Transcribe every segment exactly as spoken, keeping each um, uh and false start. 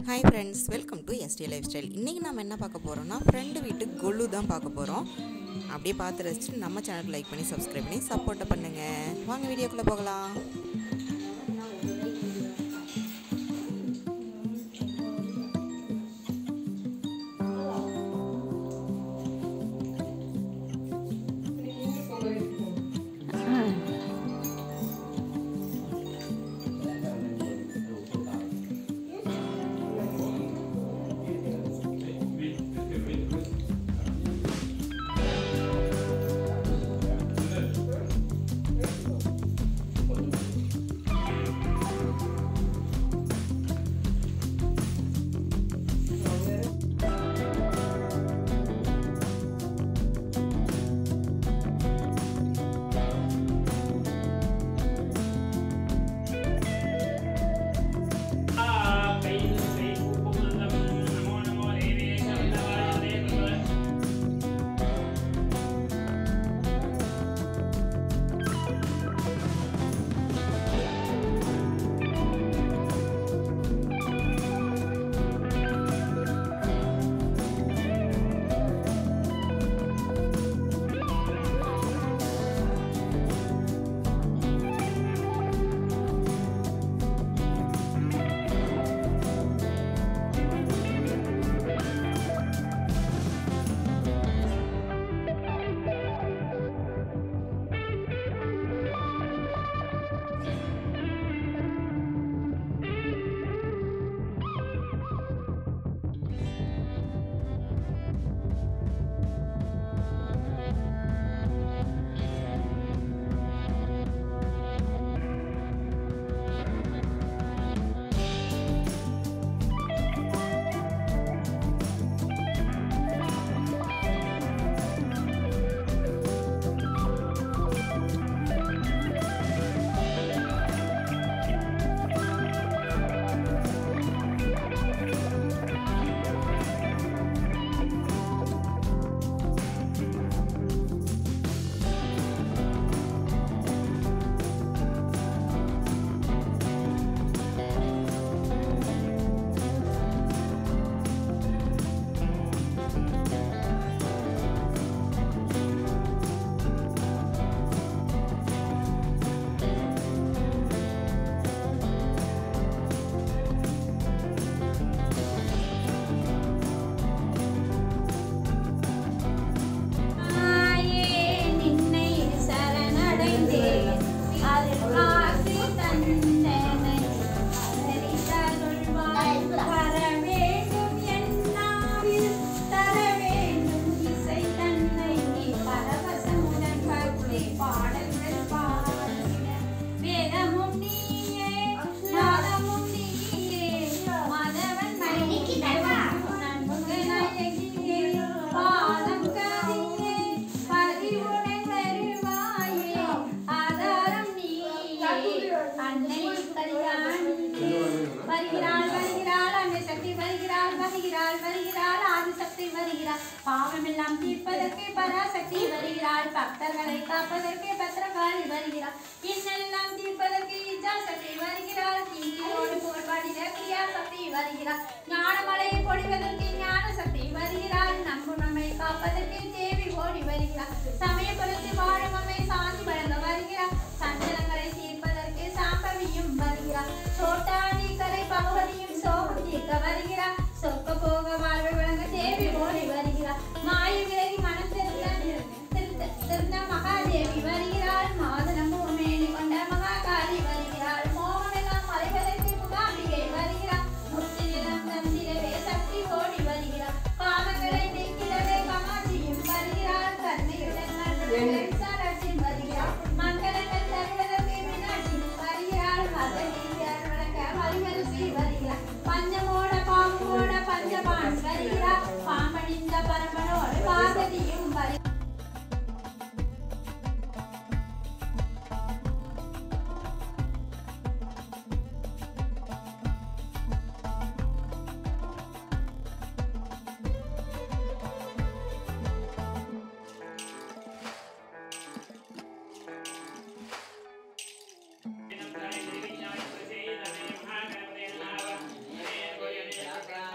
Hi friends, welcome to S T Lifestyle. இன்னைக்கு நாம என்ன பார்க்க போறோம்னா ஃப்ரெண்ட் வீட்டு கொள்ளு தான் பார்க்க போறோம். அப்படியே பார்த்து ரசிச்சு நம்ம சேனலுக்கு லைக் பண்ணி சப்ஸ்கிரைப் பண்ணி சப்போர்ட் பண்ணுங்க. வாங்க வீடியோக்குள்ள போகலாம். பாவமெல்லாம் தீர்ப்பதற்கு பராசக்தி வருகிறாள். பக்தர்களை காப்பதற்கு பத்திரகாளி வருகிறாள். இன்னெல்லாம் தீர்ப்பதற்கு இச்சாசக்தி வருகிறாள். தீயோடு போர்வாடிட கிரியாசக்தி வருகிறாள். ஞானமலையை பொழிவதற்கு ஞான சக்தி வருகிறாள். நம்பும் நம்மை காப்பதற்கு தேவி ஓடி வருகிறாள். சமயபுரத்து வாழும் அம்மை சாந்தி வழங்க வருகிறாள். சஞ்சலங்களை தீர்ப்பதற்கு சாம்பவியும் வருகிறாள். சோட்டாடி கரை பகவதியும் சோகம் தீர்க்க வருகிறாள். சொக்க போக வாழ்வை வழங்க தேவி ஓடி வருகிறாள். மாய விலகி மனம் திருந்த திருந்த மகாதேவி வருகிறாள். மாதனம் பூமேனி கொண்ட மகாகாளி வருகிறாள். மோகமெல்லாம் மறைவதற்கு முகாம்பிகை வருகிறாள். முத்து நிலம் தந்தி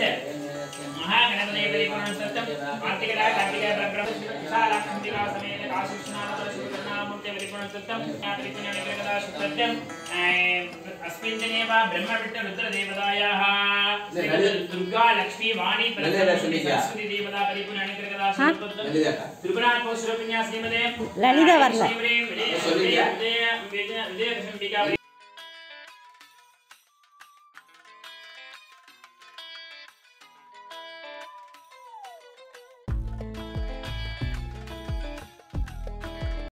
से महागणपति परिपूर्ण सत्यम कार्तिकेय कार्तिकेय ब्रह्म साराखंडिका समेत काशी स्नान शिवनामूर्ति परिपूर्ण सत्यम परिपूर्ण निग्रहदा सत्यम अस्मिन् दिने वा ब्रह्म विष्णु रुद्र देवतायाः दुर्गा लक्ष्मी वाणी सरस्वती देवता परिपूर्ण निग्रहदा सत्यम त्रिपुराण को सुरविन्यास निमदे ललिता वरला विजय विजय विजय